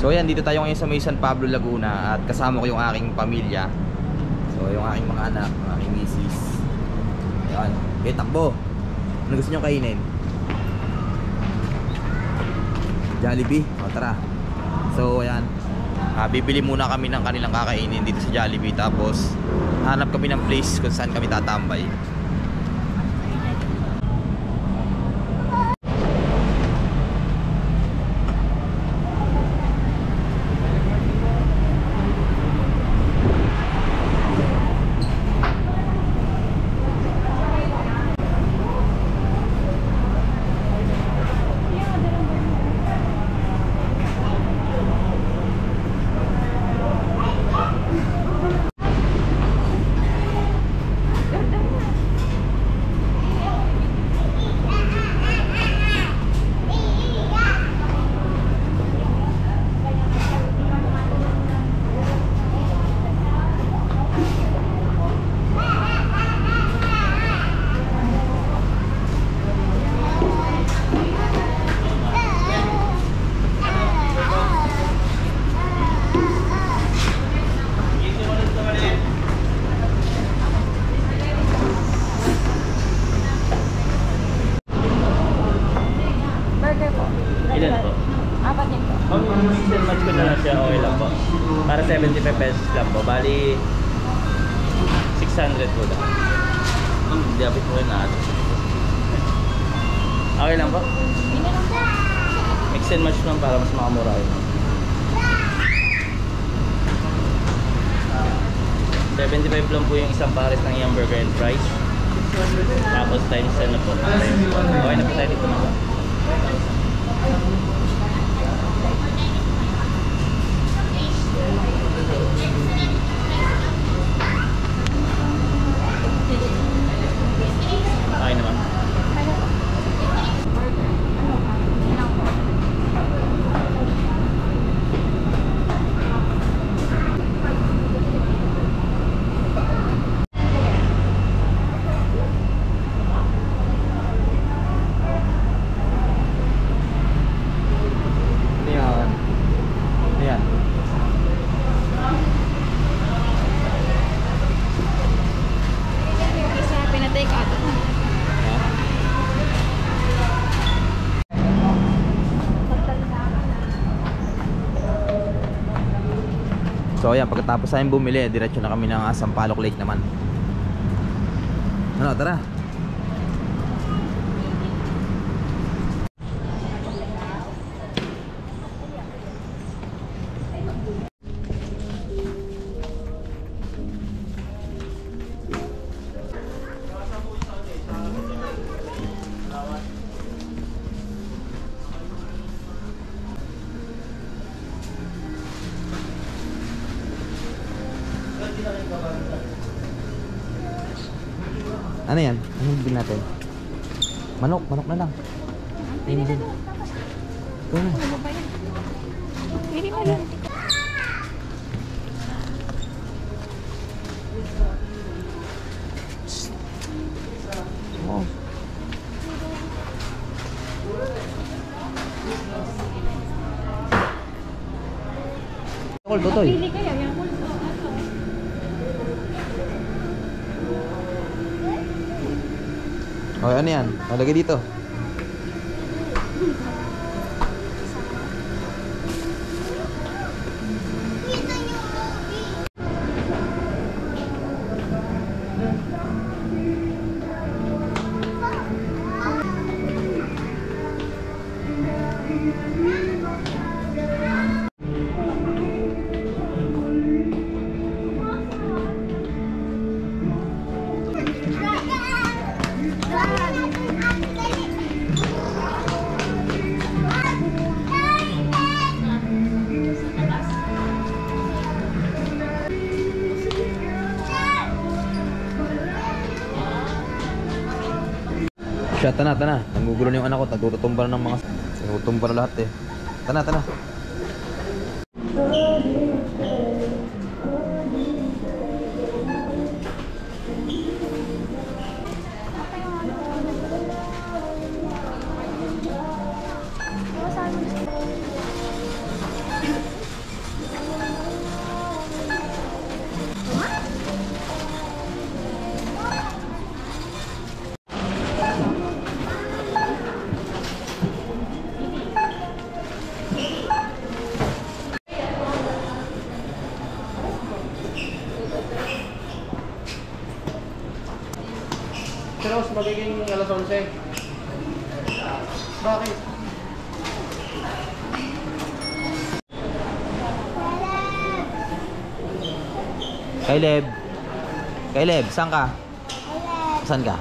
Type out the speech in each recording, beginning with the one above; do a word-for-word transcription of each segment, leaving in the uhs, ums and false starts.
So yan, dito tayo ngayon sa may San Pablo, Laguna. At kasama ko yung aking pamilya. So yung aking mga anak, yung aking misis. Yan, okay, takbo. Ano gusto nyo kainin? Jollibee? O tara. So ayan, uh, bibili muna kami ng kanilang kakainin dito sa Jollibee. Tapos hanap kami ng place kung saan kami tatambay. Ilan po? Apat din po. Kung mix and match ko na lang siya, okay lang po. Para seventy-five pesos lang po. Bali, six hundred po lang. Hmm, dapat po yun na ato. Okay lang po? Mix and match lang para mas makamura yun. seventy-five lang po yung isang pares ng hamburger and fries. Tapos times ten na po. Okay na po tayo dito na po. Okay naman. So ayan, pagkatapos tayong bumili, diretso na kami ng uh, Sampaloc Lake naman. Ano, tara. Ano yan? Ano yung bibili natin? Manok, manok na lang. Pili na lang. Ito na. Pili na lang. Oh. Yakul, Totoy. Pili kayo, Yakul. Okay, ano yan? Nalagay dito. Siya, tana, tana. Nangugulo na yung anak ko. Tagtutumba na ng mga... Tagtutumba na lahat eh. Tana, tana. magiging alas onse. Bakit? Caleb. Caleb, saan ka? Saan ka?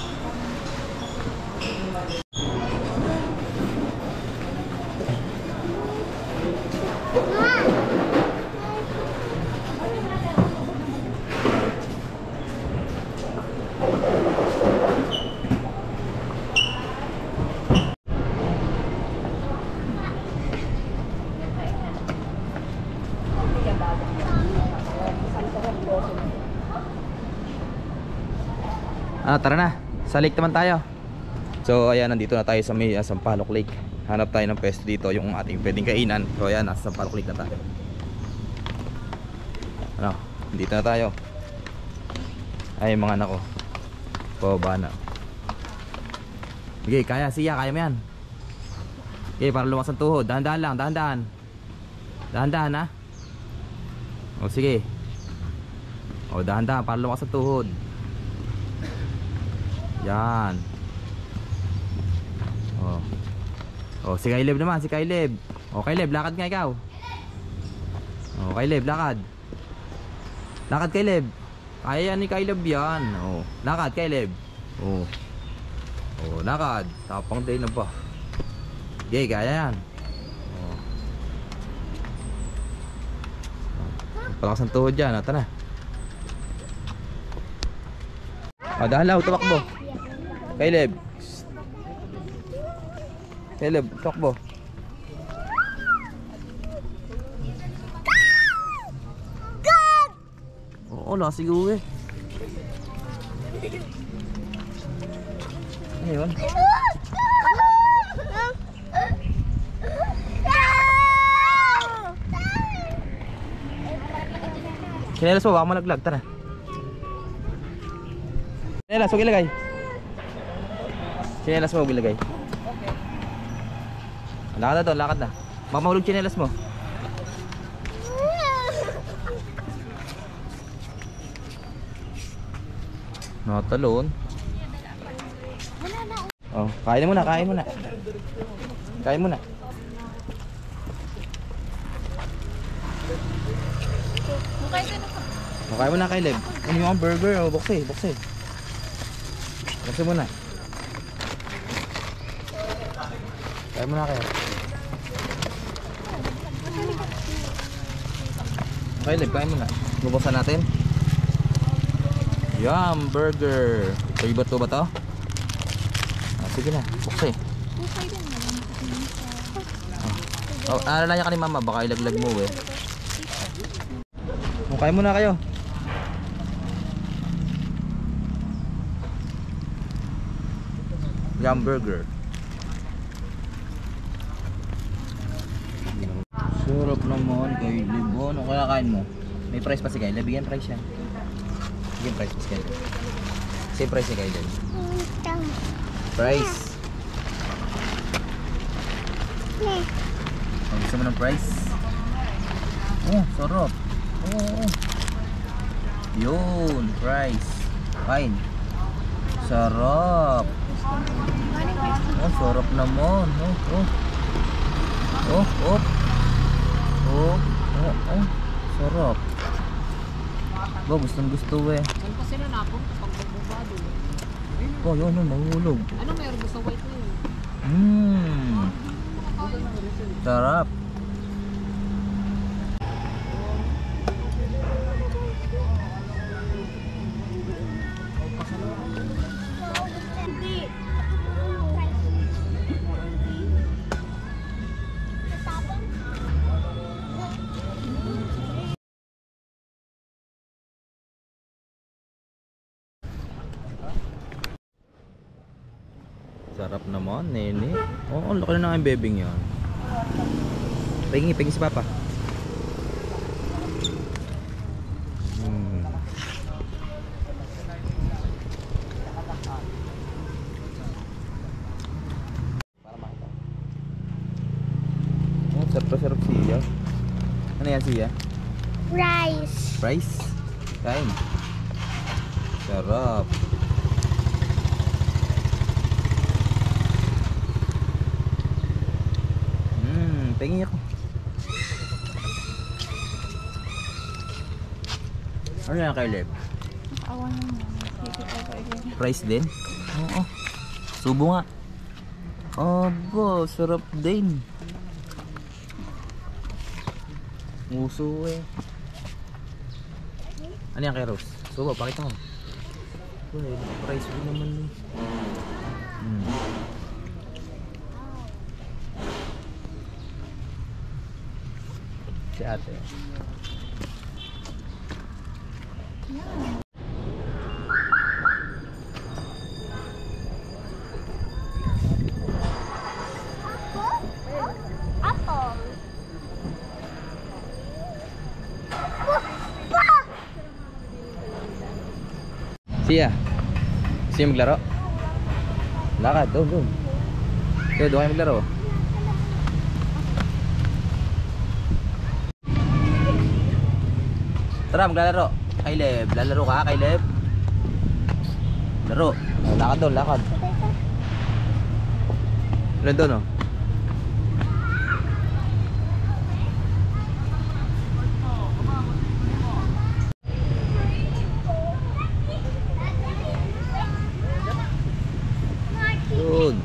Ah, tara na. Sa lake naman tayo. So, ayan, nandito na tayo sa may uh, Sampaloc Lake. Hanap tayo ng pwesto dito, yung ating pwedeng kainan. So, ayan, nasa Sampaloc Lake na tayo. Ano, dito na tayo. Ay, mga anak ko. Pababa na. Okay, kaya siya, kaya mo yan. Okay, para lumas ang tuhod. Dahan-dahan lang, dahan-dahan. Dahan-dahan, ha? O, sige. O, dahan-dahan, para lumas ang tuhod. Yan. Oh. Oh, si Caleb naman, si Caleb. Oh, Caleb, lakad nga ikaw. Oh, Caleb, lakad. Lakad, Caleb. Kaya yan ni Caleb yan. Oh, lakad, Caleb. Oh. Oh, lakad. Tapang day na ba? Okay, kaya yan. Oh. Palakas ang tuhod dyan. Ata na. Oh, dahan lang, tumakbo. Caleb. Caleb, takbo. Oo, nasigaw eh. Ayun. Sinelas mo, baka malaglag. Tara. Sinelas, huwag ilagay. Chinelas mo, huwag ilagay. Lakad na doon, lakad na. Baka mahulog chinelas mo. Natalon. Oh, kain mo na, kain mo na. Kain mo na. Oh, kain mo na, Caleb. Ano yung burger? Oh, bukse, bukse. Bukse mo na. Kain mo na kayo. Caleb, kain mo na. Bubuksan natin. Yum, burger. Favorite ko ba to? Ah, sige na, bukse. Oh, alala ka ni mama, baka ilaglag mo eh. Oh, kain mo na kayo. Yum, burger. Sarap naman, Caleb. Ano kaya kain mo? May price pa si Caleb. Bigyan price yan. Bigyan price pa si Caleb. Same price si Caleb. Price. Oh, gusto mo ng price? Oh, sarap. Oh, oh. Yun, price. Fine. Sarap. Oh, sarap naman. Oh, oh. Oh, oh. Oh, oh, oh, sarap. Ba, gustong gusto eh. Saan pa sila napunta pag magbubado? Oh, yun, yun, mahulog. Ano meron gusto white na yun? Mmm. Sarap. Sarap naman, nene. Oo, oh, laki na ng bebing yan. Paging, paging si Papa. Hmm. Oh, sarap na sarap siya. Ano yan siya? Rice. Rice? Kain. Sarap. Tingin ako. Ano yan kay Leb? Awan naman. Sige, okay. Price din? Oo. Subo nga. Aba, sarap din. Muso eh. Ano yan kay Rose? Subo, pakita mo. Uy, price din naman eh. Hmm. Si ate. Apple. Siya. Siya maglaro? Lakad, doon, doon. Doon, doon kayo maglaro. Tara, maglalaro. Kaileb, lalaro ka, Kaileb. Laro. Lakad doon, lakad. Doon, doon, oh. Doon.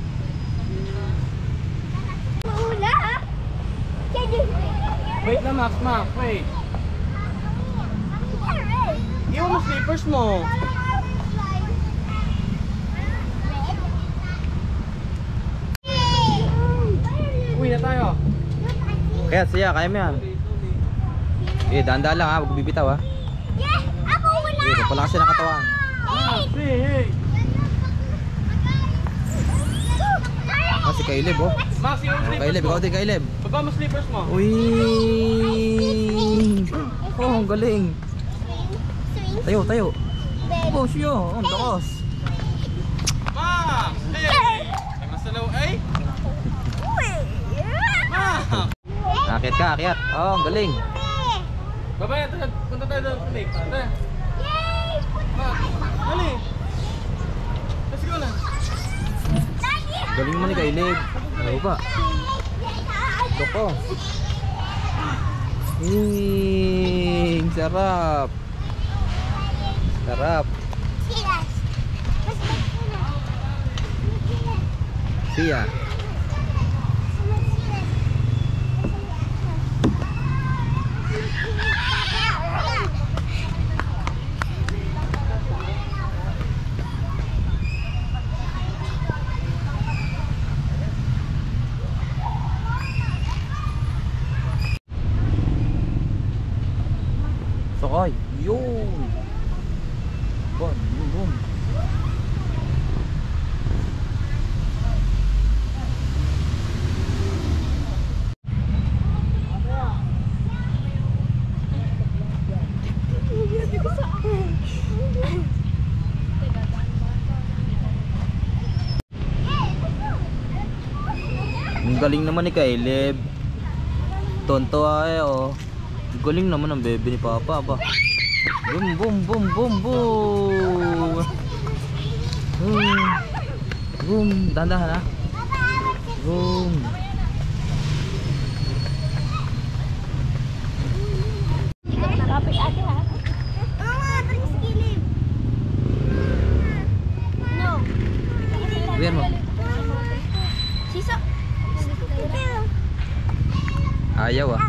Maula. Wait lang, Max, Max, wait. Iwan mo slippers mo. Uwi na tayo. Kaya siya, kaya mo yan. Eh, dahan-dahan lang ha, huwag bibitaw ha. Yes, ako wala. Eh, kapalakasin ang katawan. Hey, hey. Ah, si Kaileb oh. Max, iwan mo Oh, slippers Kaileb, mo. ikaw din Kaileb. Baba mo slippers mo. Uy! Oh, ang galing. Tayo, tayo. Oh, siya. Oh, ang lakas. Max! Hey! Ay, masalaw ay. Max! Akit ka, akit. Oh, ang galing. Baba yan, tara, punta tayo doon. Nick, tara. Max, dali. Let's go na. Galing mo ni Kaileb. Ano ba? Ito ko. Hing, sarap. Sarap. Siya. Sokay. Yun. Bon, boom, boom. Ang galing naman ni Kaileb. Tonto ay oh. Ang galing naman ang bebe ni Papa ba. Boom boom boom boom boom. Boom. Boom, dahan-dahan ha. Boom. Kapit ate ha. Mama, bring skilip. No. Biar mo. Sisa. Ayaw ah.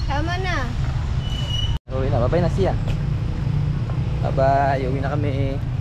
Uwi na, babay na siya. Bye-bye, uwi na kami.